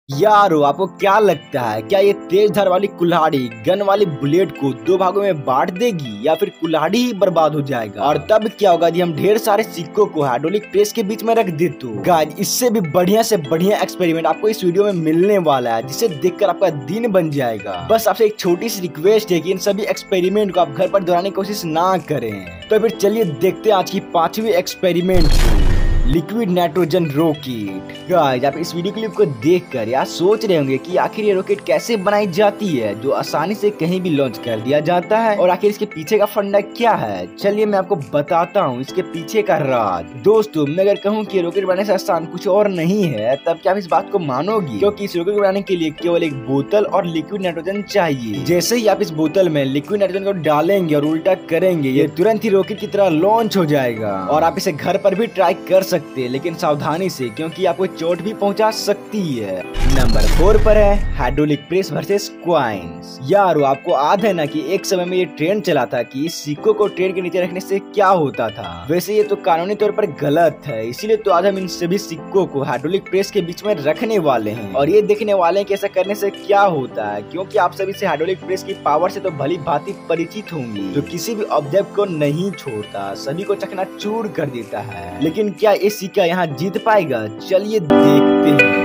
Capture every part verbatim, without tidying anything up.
यारो आपको क्या लगता है, क्या ये तेज धार वाली कुल्हाड़ी गन वाली बुलेट को दो भागों में बांट देगी या फिर कुल्हाड़ी ही बर्बाद हो जाएगा? और तब क्या होगा यदि हम ढेर सारे सिक्कों को हाइड्रोलिक प्रेस के बीच में रख दे तो? गाइस, इससे भी बढ़िया से बढ़िया एक्सपेरिमेंट आपको इस वीडियो में मिलने वाला है, जिसे देखकर आपका दिन बन जाएगा। बस आपसे एक छोटी सी रिक्वेस्ट है कि इन सभी एक्सपेरिमेंट को आप घर पर दोहराने की कोशिश ना करें। तो फिर चलिए देखते हैं आज की पांचवी एक्सपेरिमेंट को, लिक्विड नाइट्रोजन रॉकेट। गाइस, आप इस वीडियो क्लिप को देखकर यार सोच रहे होंगे कि आखिर ये रॉकेट कैसे बनाई जाती है जो आसानी से कहीं भी लॉन्च कर दिया जाता है, और आखिर इसके पीछे का फंडा क्या है। चलिए मैं आपको बताता हूँ इसके पीछे का राज। दोस्तों, मैं अगर कहूँ कि रॉकेट बनाने से आसान कुछ और नहीं है, तब क्या आप इस बात को मानोगी? क्योंकि इस रॉकेट बनाने के लिए केवल एक बोतल और लिक्विड नाइट्रोजन चाहिए। जैसे ही आप इस बोतल में लिक्विड नाइट्रोजन को डालेंगे और उल्टा करेंगे, ये तुरंत ही रॉकेट की तरह लॉन्च हो जाएगा। और आप इसे घर पर भी ट्राई कर सकते हैं, लेकिन सावधानी से, क्योंकि आपको चोट भी पहुंचा सकती है। नंबर फोर पर है हाइड्रोलिक प्रेस वर्सेस कॉइन्स। यारो आपको याद है ना कि एक समय में ये ट्रेंड चला था कि इस सिक्कों को ट्रेन के नीचे रखने से क्या होता था। वैसे ये तो कानूनी तौर पर गलत है, इसीलिए तो आज हम इन सभी सिक्कों को हाइड्रोलिक प्रेस के बीच में रखने वाले हैं और ये देखने वाले हैं कि ऐसा करने से क्या होता है। क्योंकि आप सभी से हाइड्रोलिक प्रेस की पावर से तो भली भांति परिचित होंगे, जो किसी भी ऑब्जेक्ट को नहीं छोड़ता, सभी को चकनाचूर कर देता है। लेकिन क्या ये सिक्का यहाँ जीत पाएगा? चलिए देखते हैं।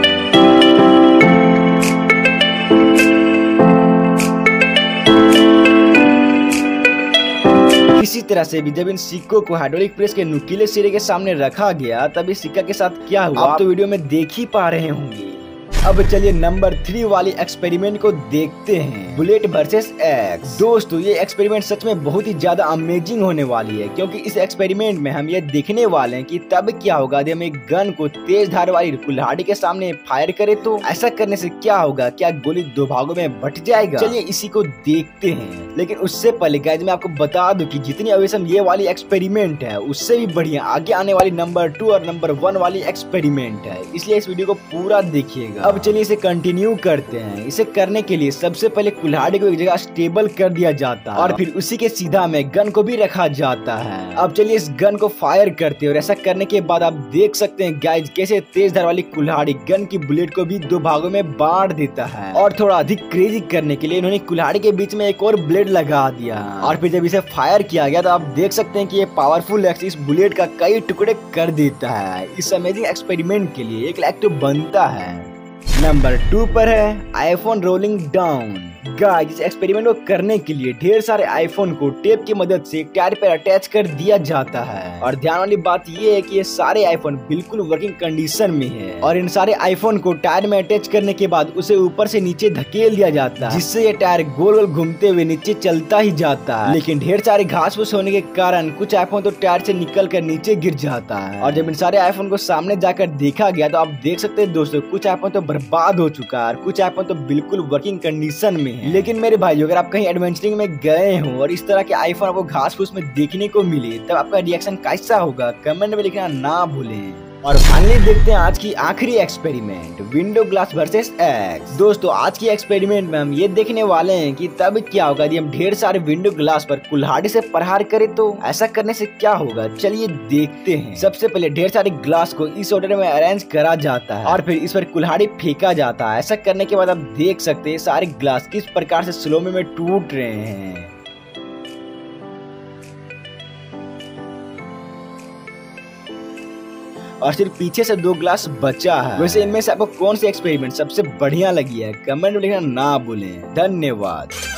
इसी तरह से भी जब इन सिक्कों को हाइड्रोलिक प्रेस के नुकीले सिरे के सामने रखा गया, तब इस सिक्का के साथ क्या हुआ आप तो वीडियो में देख ही पा रहे होंगे। अब चलिए नंबर थ्री वाली एक्सपेरिमेंट को देखते हैं, बुलेट वर्सेस एक्स। दोस्तों, ये एक्सपेरिमेंट सच में बहुत ही ज्यादा अमेजिंग होने वाली है, क्योंकि इस एक्सपेरिमेंट में हम ये देखने वाले हैं कि तब क्या होगा यदि हम एक गन को तेज धार वाली कुल्हाड़ी के सामने फायर करें तो ऐसा करने से क्या होगा, क्या गोली दो भागों में बट जाएगा? चलिए इसी को देखते हैं। लेकिन उससे पहले गाइस मैं आपको बता दूं कि जितनी अवेसम ये वाली एक्सपेरिमेंट है, उससे भी बढ़िया आगे आने वाली नंबर टू और नंबर वन वाली एक्सपेरिमेंट है, इसलिए इस वीडियो को पूरा देखिएगा। अब चलिए इसे कंटिन्यू करते हैं। इसे करने के लिए सबसे पहले कुल्हाड़ी को एक जगह स्टेबल कर दिया जाता है और फिर उसी के सीधा में गन को भी रखा जाता है। अब चलिए इस गन को फायर करते हैं और ऐसा करने के बाद आप देख सकते हैं गाइस कैसे तेज धार वाली कुल्हाड़ी गन की बुलेट को भी दो भागों में बांट देता है। और थोड़ा अधिक क्रेजी करने के लिए इन्होंने कुल्हाड़ी के बीच में एक और ब्लेड लगा दिया और फिर जब इसे फायर किया गया तो आप देख सकते हैं कि ये पावरफुल एक्स इस बुलेट का कई टुकड़े कर देता है। इस अमेजिंग एक्सपेरिमेंट के लिए एक लाइक तो बनता है। नंबर टू पर है आईफोन रोलिंग डाउन। गाइस, इस एक्सपेरिमेंट को करने के लिए ढेर सारे आईफोन को टेप की मदद से टायर पर अटैच कर दिया जाता है। और ध्यान वाली बात ये है कि ये सारे आईफोन बिल्कुल वर्किंग कंडीशन में है और इन सारे आईफोन को टायर में अटैच करने के बाद उसे ऊपर से नीचे धकेल दिया जाता है, जिससे ये टायर गोल गोल घूमते हुए नीचे चलता ही जाता है। लेकिन ढेर सारे घास फूस होने के कारण कुछ आईफोन तो टायर से निकल कर नीचे गिर जाता है। और जब इन सारे आईफोन को सामने जाकर देखा गया तो आप देख सकते हैं दोस्तों, कुछ आईफोन तो बर्बाद हो चुका है और कुछ आईफोन तो बिल्कुल वर्किंग कंडीशन में है। लेकिन मेरे भाइयों, अगर आप कहीं एडवेंचरिंग में गए हो और इस तरह के आईफोन आपको घास फूस में देखने को मिले, तब आपका रिएक्शन कैसा होगा कमेंट में लिखना ना भूलें। और फाइनली देखते हैं आज की आखिरी experiment, window glass versus X. दोस्तों, आज की एक्सपेरिमेंट में हम ये देखने वाले हैं कि तब क्या होगा यदि हम ढेर सारे विंडो ग्लास पर कुल्हाड़ी से प्रहार करें तो ऐसा करने से क्या होगा। चलिए देखते हैं। सबसे पहले ढेर सारे ग्लास को इस ऑर्डर में अरेंज करा जाता है और फिर इस पर कुल्हाड़ी फेंका जाता है। ऐसा करने के बाद आप देख सकते हैं सारे ग्लास किस प्रकार से स्लो में टूट रहे हैं। और सिर्फ पीछे से दो ग्लास बचा है। वैसे इनमें से आपको कौन सी एक्सपेरिमेंट सबसे बढ़िया लगी है कमेंट में लिखना ना भूलें। धन्यवाद।